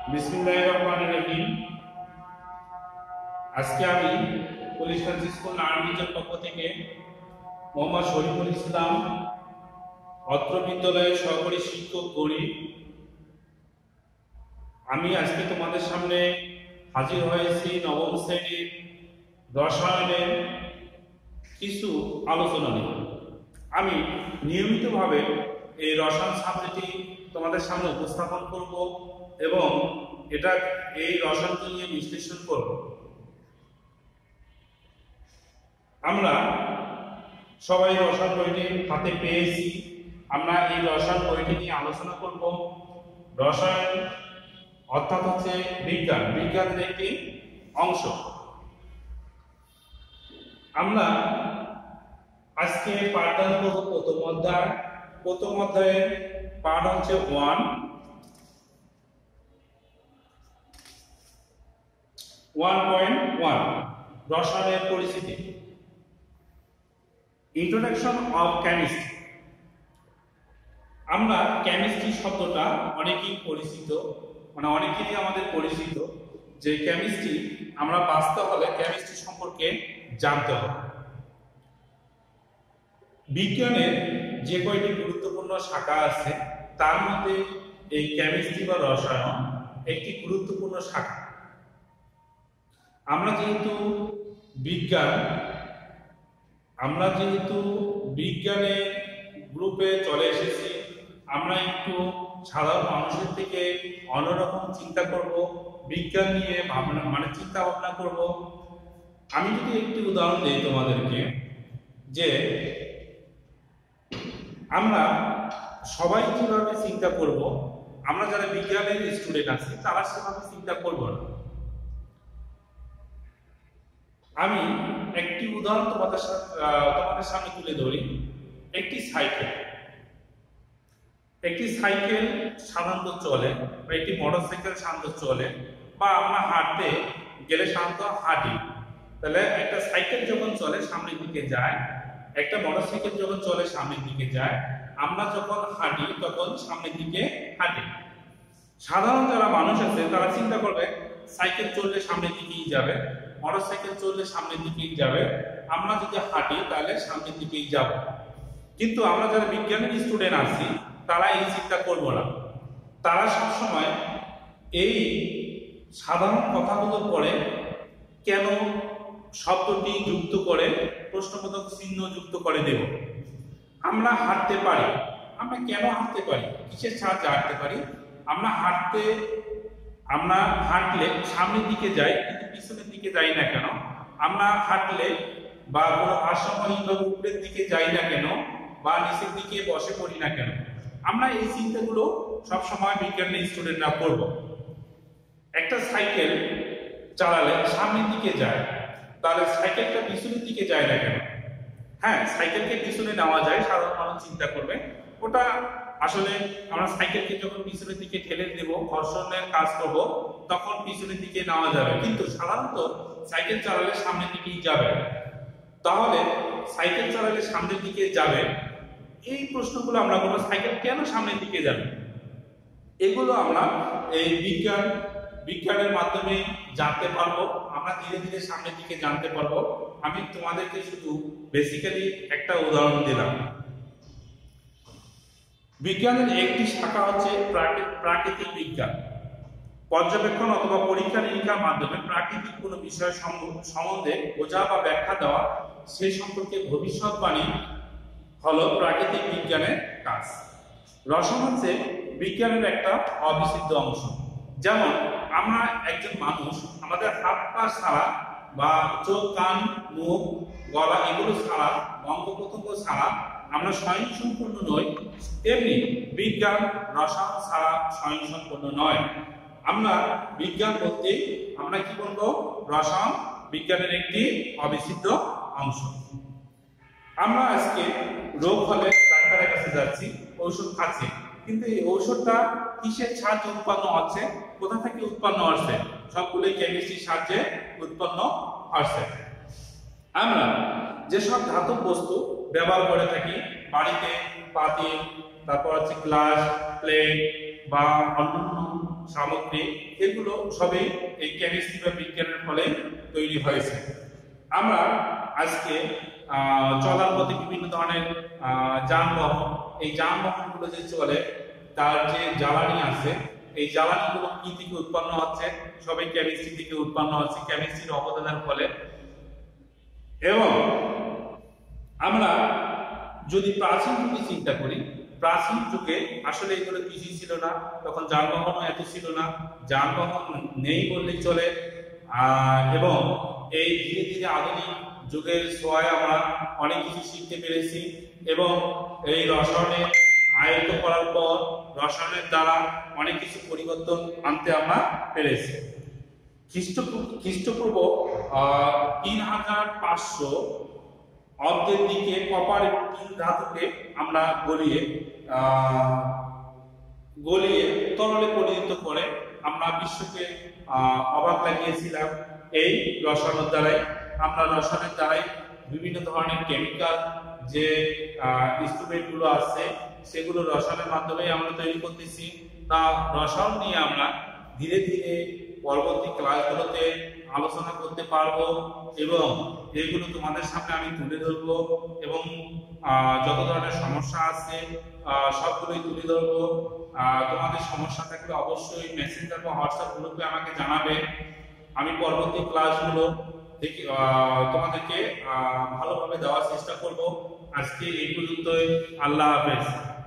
বিসমিল্লাহির রহমানির রহিম। আজকে আমি পুলিশ স্কুল নারায়ণগঞ্জের পক্ষ থেকে মোহাম্মদ শরীফুল ইসলাম অত্র বিদ্যালয়ের সহকারী শিক্ষক গণিত। আমি আজকে তোমাদের সামনে হাজির হয়েছি নবম শ্রেণীর রসায়নের কিছু আলোচনা নিয়ে। আমি নিয়মিতভাবে এই রসায়ন সাবজেক্টটি তোমাদের সামনে উপস্থাপন করব এবং এই রসায়নকে নিয়ে বিশ্লেষণ করব। আমরা সবাই রসায়ন বইটি হাতে পেয়েছি। আমরা এই রসায়ন বইটি নিয়ে আলোচনা করব। রসায়ন অর্থাৎ হচ্ছে বিজ্ঞানের একটি অংশ। আমরা আজকে পাঠদান করব প্রথম অধ্যায়ের পাঠ হচ্ছে 1.1 রসায়নের পরিচিতি। Introduction of chemistry. আমরা কেমিস্ট্রি শব্দটা অনেকেই পরিচিত, অনেকেরই আমাদের পরিচিত যে কেমিস্ট্রি আমরা বাঁচতে হলে কেমিস্ট্রি সম্পর্কে জানতে হবে। বিজ্ঞানের যে কয়টি গুরুত্বপূর্ণ শাখা আছে তার মধ্যে এই কেমিস্ট্রি বা রসায়ন একটি গুরুত্বপূর্ণ শাখা। আমরা যেহেতু বিজ্ঞানের গ্রুপে চলে এসেছি, আমরা একটু সাধারণ মানুষের থেকে অন্যরকম চিন্তা করব, বিজ্ঞান নিয়ে চিন্তা ভাবনা করব। আমি যদি একটি উদাহরণ দিই তোমাদেরকে, যে আমরা সবাই কিভাবে চিন্তা করব, আমরা যারা বিজ্ঞানের স্টুডেন্ট আছি তারা সেভাবে চিন্তা করব না। আমি একটি উদাহরণ তোমাদের সামনে তুলে ধরি। একটি সাইকেল সাধারণত চলে, বা একটি মোটরসাইকেল সাধারণত চলে, বা আমরা হাঁটতে গেলে সাধারণত হাঁটি। তাহলে একটা সাইকেল যখন চলে সামনের দিকে যায়, একটা মোটরসাইকেল যখন চলে সামনের দিকে যায়, আমরা যখন হাঁটি তখন সামনের দিকে হাঁটি। সাধারণ যারা মানুষ আছে তারা চিন্তা করবে সাইকেল চললে সামনের দিকেই যাবে, মোটরসাইকেল চললে সামনের দিকেই যাবে, আমরা যদি হাঁটি তাহলে সামনের দিকেই যাব। কিন্তু আমরা যারা বিজ্ঞানের স্টুডেন্ট আছি তারা এই চিন্তা করব না। তারা সবসময় এই সাধারণ কথাগুলোর পরে কেন শব্দটি যুক্ত করে প্রশ্নবোধক চিহ্ন যুক্ত করে দেব। আমরা হাঁটতে পারি, আমরা কেন হাঁটতে পারি, কিসের সাহায্যে হাঁটতে পারি? আমরা হাঁটলে সামনের দিকে যাই, কিন্তু পিছনের দিকে যাই না কেন? আমরা হাঁটলে বা কোনো ভারসাম্যহীনভাবে উপরের দিকে যাই না কেন, বা নিচের দিকে বসে পড়ি না কেন? আমরা এই চিন্তাগুলো সবসময় বিজ্ঞানের স্টুডেন্টরা করব। একটা সাইকেল চালালে সামনের দিকে যায়, তাহলে সাইকেলটা পিছনের দিকে যায় না কেন? হ্যাঁ, সাইকেলকে পিছনে নেওয়া যায়, সাধারণ মানুষ চিন্তা করবে ওটা আসলে আমরা সাইকেলকে যখন পিছনের দিকে ঠেলে দেব, ঘর্ষণের কাজ করব, তখন পিছনের দিকে নেওয়া যাবে। কিন্তু সাধারণত সাইকেল চালালে সামনের দিকেই যাবে। তাহলে সাইকেল চালালে সামনের দিকে যাবে, এই প্রশ্নগুলো আমরা করব, সাইকেল কেন সামনের দিকে যাবে? এগুলো আমরা এই বিজ্ঞানের মাধ্যমে জানতে পারবো। আমরা ধীরে ধীরে সামনের দিকে জানতে পারবো। আমি তোমাদেরকে শুধু বেসিক্যালি একটা উদাহরণ দিলাম। বিজ্ঞানের একটি শাখা হচ্ছে প্রাকৃতিক বিজ্ঞান। পর্যবেক্ষণ অথবা পরীক্ষা নিরীক্ষার মাধ্যমে প্রাকৃতিক কোনো বিষয় সম্বন্ধে বোঝা বা ব্যাখ্যা দেওয়া, সেই সম্পর্কে ভবিষ্যৎবাণী হলো প্রাকৃতিক বিজ্ঞানের কাজ। রসায়ন হচ্ছে বিজ্ঞানের একটা অবিচ্ছেদ্য অংশ। যেমন আমরা একজন মানুষ, আমাদের হাত পা ছাড়া বা চোখ কান মুখ গলা এগুলো ছাড়া, অঙ্গ প্রত্যঙ্গ ছাড়া আমরা স্বয়ংসম্পূর্ণ নই। তেমনি বিজ্ঞান রসায়ন ছাড়া স্বয়ংসম্পূর্ণ নয়। আমরা বিজ্ঞান বলতে আমরা কি বলবো? রসায়ন বিজ্ঞানের একটি অবিচ্ছেদ্য অংশ। আমরা আজকে রোগ হলে ডাক্তারের কাছে যাচ্ছি, ঔষধ খাচ্ছি, কিন্তু এই ঔষধটা কিসের সাহায্যে উৎপন্ন হচ্ছে, কোথা থেকে উৎপন্ন হচ্ছে? সবগুলোই কেমিস্ট্রির সাহায্যে উৎপন্ন হচ্ছে। আমরা যেসব ধাতব বস্তু ব্যবহার করে থাকি বাড়িতে, পাতিল, তারপর হচ্ছে গ্লাস, প্লেট, বা অন্যান্য সামগ্রী, এগুলো সবই এই কেমিস্ট্রি বা বিজ্ঞানের ফলে তৈরি হয়েছে। আমরা আজকে চলার পথে বিভিন্ন ধরনের যানবাহন, এই যানবাহনগুলো যে চলে তার যে জ্বালানি আছে, এই জ্বালানিগুলো কি থেকে উৎপন্ন হচ্ছে? সবই কেমিস্ট্রি থেকে উৎপন্ন হচ্ছে, কেমিস্ট্রির অবদানের ফলে। এবং আমরা যদি প্রাচীন যুগে চিন্তা করি, প্রাচীন যুগে আসলে এগুলো কিছুই ছিল না, তখন যানবাহনও এত ছিল না, যানবাহন নেই বললেই চলে। এবং এই ধীরে ধীরে আধুনিক যুগের ছোঁয়ায় আমরা অনেক কিছু শিখতে পেরেছি এবং এই রসায়নের আয়ত্ত করার পর রসায়নের দ্বারা অনেক কিছু পরিবর্তন আনতে আমরা পেরেছি। খ্রিস্টপূর্ব 3500 অর্ধের দিকে কপার এবং টিন ধাতুকে আমরা গলিয়ে তরলে পরিণত করে আমরা বিশ্বকে অবাক লাগিয়েছিলাম এই রসায়নের দ্বারাই। আমরা রসায়নের দ্বারাই বিভিন্ন ধরনের কেমিক্যাল যে ইনস্ট্রুমেন্ট গুলো আছে সেগুলো রসায়নের মাধ্যমে আমরা তৈরি করতেছি। তা রসায়ন নিয়ে আমরা ধীরে ধীরে পরবর্তী ক্লাসগুলোতে আলোচনা করতে পারবো এবং এগুলো তোমাদের সামনে আমি তুলে ধরবো এবং যত ধরনের সমস্যা আছে সবগুলোই তুলে ধরবো। তোমাদের সমস্যা থাকলে অবশ্যই মেসেঞ্জার বা হোয়াটসঅ্যাপ গ্রুপে আমাকে জানাবে। আমি পরবর্তী ক্লাসগুলো দেখি তোমাদেরকে ভালোভাবে দেওয়ার চেষ্টা করব। আজকে এই পর্যন্তই। আল্লাহ হাফেজ।